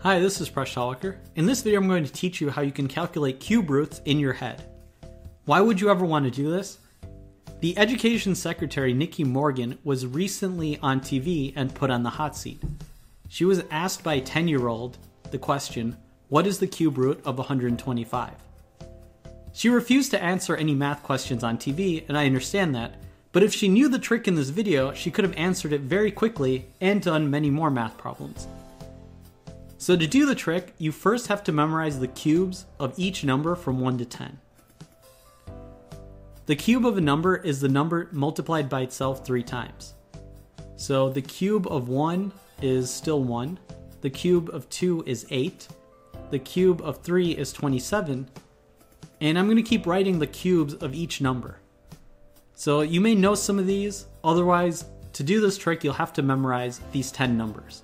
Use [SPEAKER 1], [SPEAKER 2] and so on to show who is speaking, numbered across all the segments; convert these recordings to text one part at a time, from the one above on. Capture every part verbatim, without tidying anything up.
[SPEAKER 1] Hi, this is Mashable. In this video I'm going to teach you how you can calculate cube roots in your head. Why would you ever want to do this? The Education Secretary Nikki Morgan was recently on T V and put on the hot seat. She was asked by a ten-year-old the question, what is the cube root of one hundred twenty-five? She refused to answer any math questions on T V, and I understand that, but if she knew the trick in this video, she could have answered it very quickly and done many more math problems. So to do the trick, you first have to memorize the cubes of each number from one to ten. The cube of a number is the number multiplied by itself three times. So the cube of one is still one, the cube of two is eight, the cube of three is twenty-seven, and I'm going to keep writing the cubes of each number. So you may know some of these, otherwise to do this trick you'll have to memorize these ten numbers.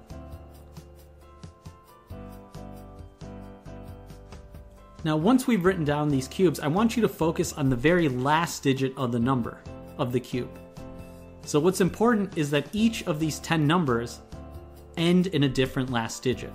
[SPEAKER 1] Now once we've written down these cubes, I want you to focus on the very last digit of the number of the cube. So what's important is that each of these ten numbers end in a different last digit.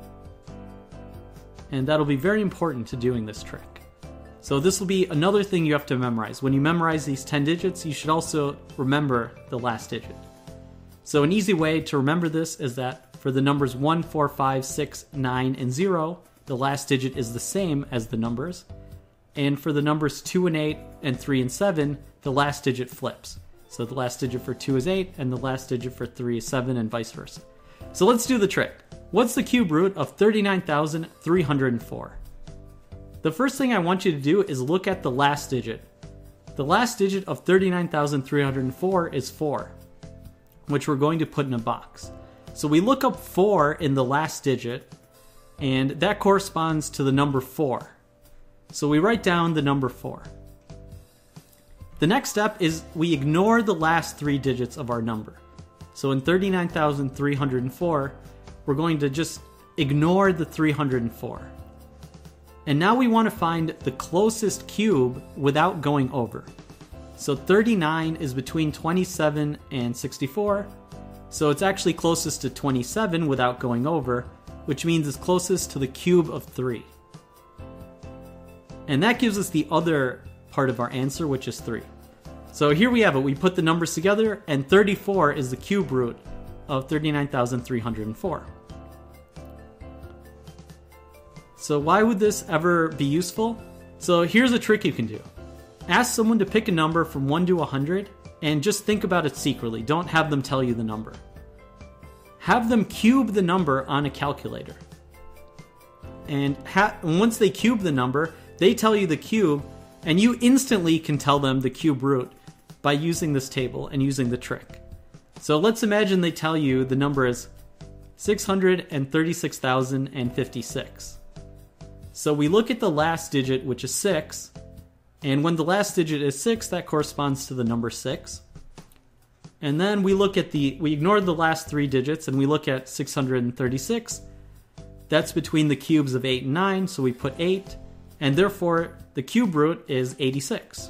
[SPEAKER 1] And that'll be very important to doing this trick. So this will be another thing you have to memorize. When you memorize these ten digits, you should also remember the last digit. So an easy way to remember this is that for the numbers one, four, five, six, nine, and zero, the last digit is the same as the numbers. And for the numbers two and eight and three and seven, the last digit flips. So the last digit for two is eight and the last digit for three is seven and vice versa. So let's do the trick. What's the cube root of thirty-nine thousand three hundred four? The first thing I want you to do is look at the last digit. The last digit of thirty-nine thousand three hundred four is four, which we're going to put in a box. So we look up four in the last digit, and that corresponds to the number four. So we write down the number four. The next step is we ignore the last three digits of our number. So in thirty-nine thousand three hundred four, we're going to just ignore the three hundred four. And now we want to find the closest cube without going over. So thirty-nine is between twenty-seven and sixty-four, so it's actually closest to twenty-seven without going over, which means it's closest to the cube of three. And that gives us the other part of our answer, which is three. So here we have it. We put the numbers together, and thirty-four is the cube root of thirty-nine thousand three hundred four. So why would this ever be useful? So here's a trick you can do. Ask someone to pick a number from one to one hundred, and just think about it secretly. Don't have them tell you the number. Have them cube the number on a calculator. And ha- once they cube the number, they tell you the cube, and you instantly can tell them the cube root by using this table and using the trick. So let's imagine they tell you the number is six hundred thirty-six thousand fifty-six. So we look at the last digit, which is six, and when the last digit is six, that corresponds to the number six. And then we look at the, we ignore the last three digits and we look at six hundred thirty-six. That's between the cubes of eight and nine, so we put eight, and therefore the cube root is eighty-six.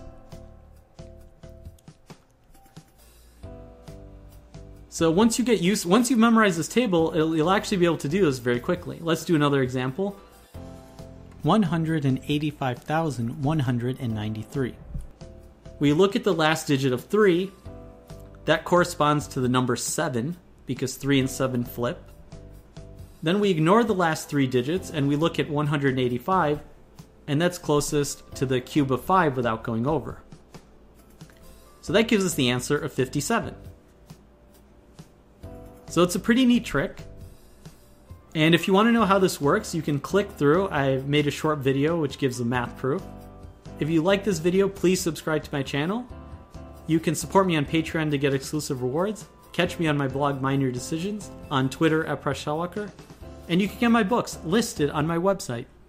[SPEAKER 1] So once you get used, once you memorize this table, it'll, you'll actually be able to do this very quickly. Let's do another example. one hundred eighty-five thousand one hundred ninety-three. We look at the last digit of three. That corresponds to the number seven, because three and seven flip. Then we ignore the last three digits, and we look at one hundred eighty-five, and that's closest to the cube of five without going over. So that gives us the answer of fifty-seven. So it's a pretty neat trick. And if you want to know how this works, you can click through. I've made a short video which gives the math proof. If you like this video, please subscribe to my channel. You can support me on Patreon to get exclusive rewards. Catch me on my blog, Mind Your Decisions, on Twitter at Mashable, and you can get my books listed on my website.